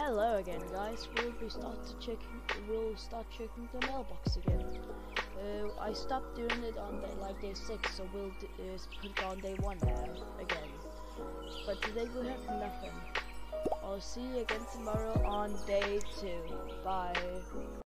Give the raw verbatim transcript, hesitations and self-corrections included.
Hello again, guys. We'll be start to checking. We'll start checking the mailbox again. Uh, I stopped doing it on day, like day six, so we'll d uh, put it on day one now again. But today we have nothing. I'll see you again tomorrow on day two. Bye.